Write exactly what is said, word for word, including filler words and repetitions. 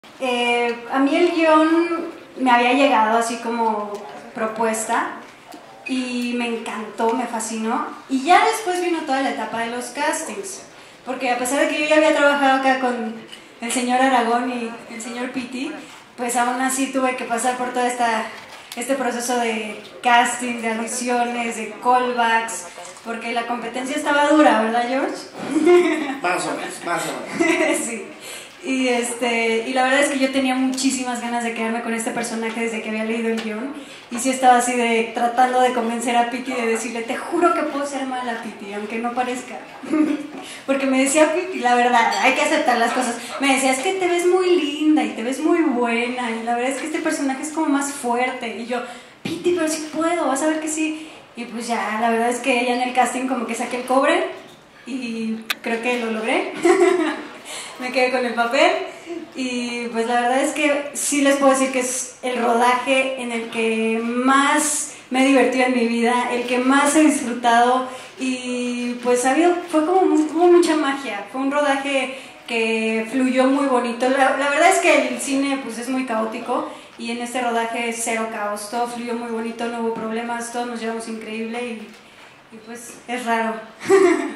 Eh, a mí el guión me había llegado así como propuesta y me encantó, me fascinó. Y ya después vino toda la etapa de los castings, porque a pesar de que yo ya había trabajado acá con el señor Aragón y el señor Pitti, pues aún así tuve que pasar por todo esta, este proceso de casting, de audiciones, de callbacks, porque la competencia estaba dura, ¿verdad, George? Más o menos, más o menos. Sí. Y, este, y la verdad es que yo tenía muchísimas ganas de quedarme con este personaje desde que había leído el guión. Y sí estaba así de tratando de convencer a Pitti, de decirle, te juro que puedo ser mala, Pitti, aunque no parezca. Porque me decía Pitti, la verdad, hay que aceptar las cosas. Me decía, es que te ves muy linda y te ves muy buena. Y la verdad es que este personaje es como más fuerte. Y yo, Pitti, pero sí puedo, vas a ver que sí. Y pues ya, la verdad es que ella en el casting como que saqué el cobre. Y creo que lo logré. Me quedé con el papel y pues la verdad es que sí les puedo decir que es el rodaje en el que más me he divertido en mi vida, el que más he disfrutado y pues ha habido, fue como, como mucha magia, fue un rodaje que fluyó muy bonito. La, la verdad es que el cine pues es muy caótico y en este rodaje cero caos, todo fluyó muy bonito, no hubo problemas, todos nos llevamos increíble y, y pues es raro.